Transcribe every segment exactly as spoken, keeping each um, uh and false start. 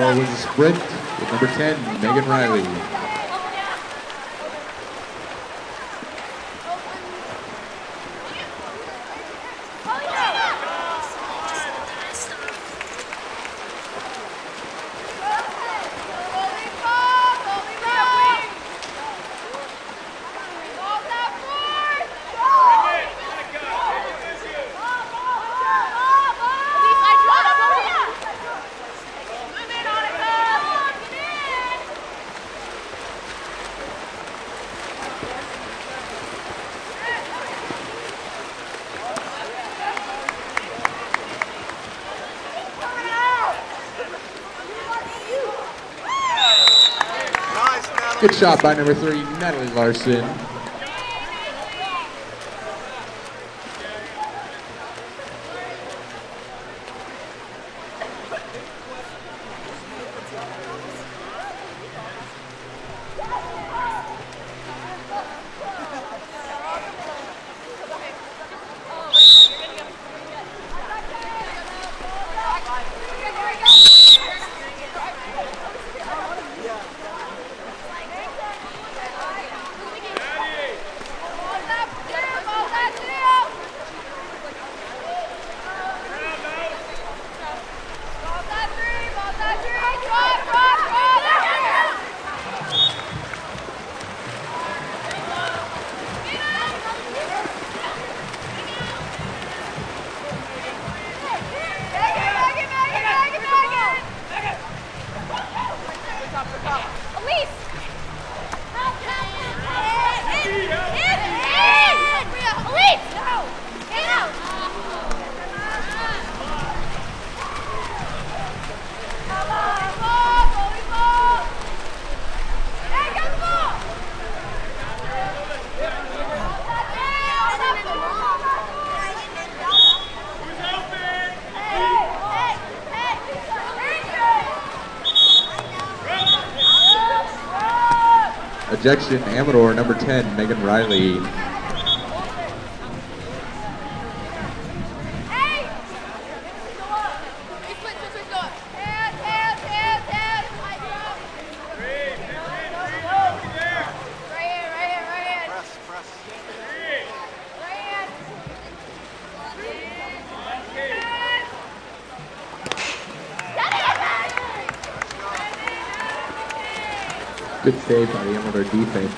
Amador wins a sprint with number ten, Megan Riley. Good shot by number three, Natalie Larson. Ejection, Amador, number ten, Megan Riley. Good save by the Amador defense.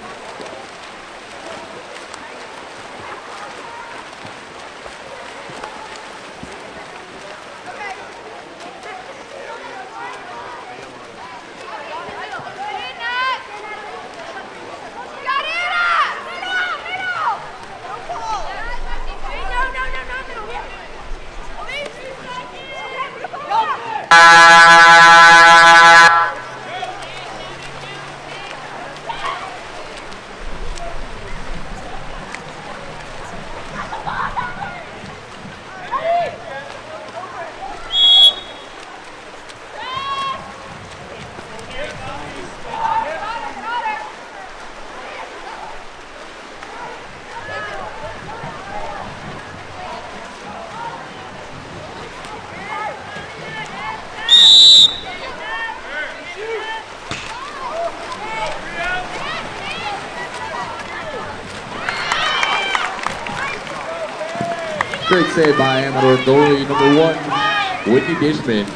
Great save by Amador goalie number one, Whitney Dishman.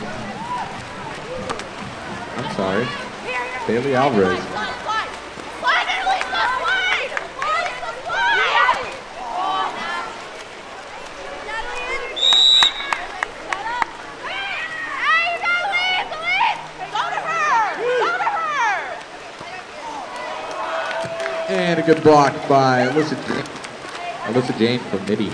I'm sorry, Bailey Alvarez. And a good block by Alyssa, Alyssa Jane from Nitty.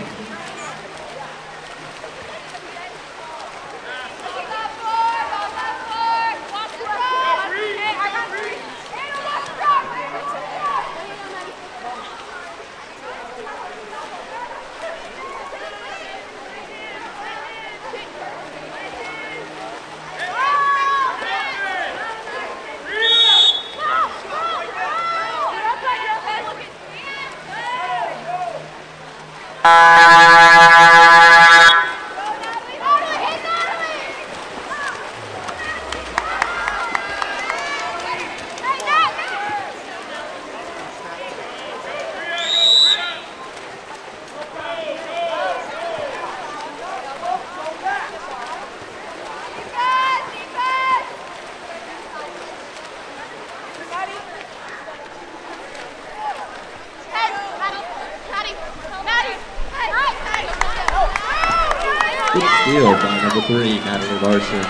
Good steal by number three, Natalie Larson.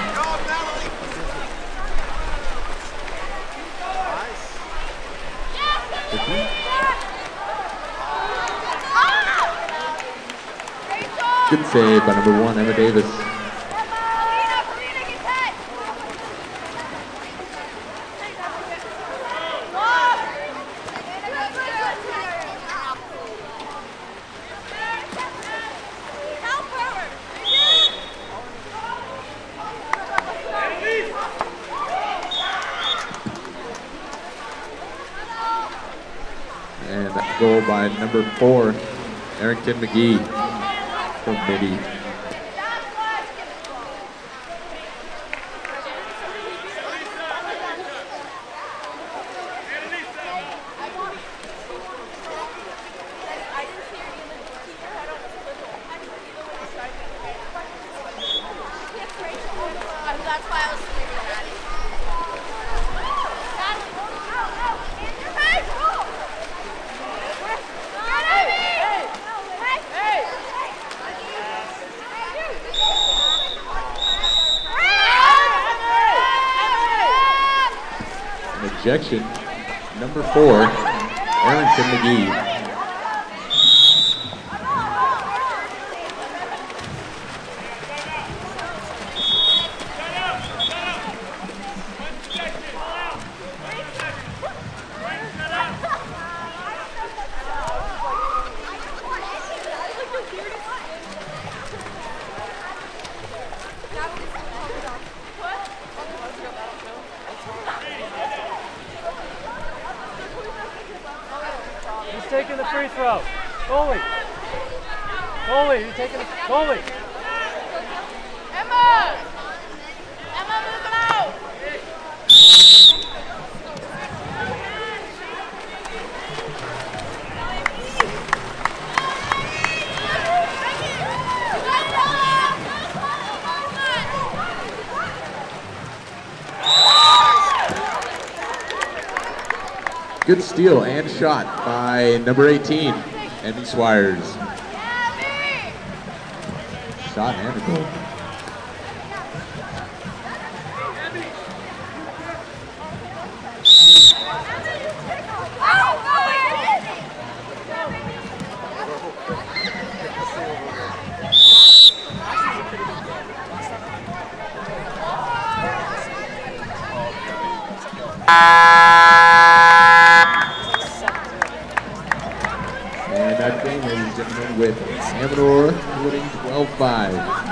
Good save by number one, Emma Davis. And that goal by number four, Arrington McGee from Midi. That's why I was leaving that. An ejection, number four, Arrington McGee. He's taking the free throw. Goalie. Goalie, he's taking the goalie. Emma! Emma, move it out! Good steal and shot by number eighteen, Emmy Swires. Shot and a goal. And that game, ladies and gentlemen, with Amador winning twelve five.